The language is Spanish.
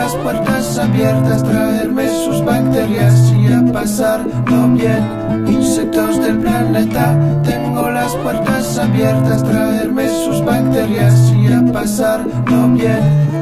las puertas abiertas, traerme sus bacterias y a pasarlo bien. Insectos del planeta, tengo las puertas abiertas, traerme sus bacterias y a pasarlo bien.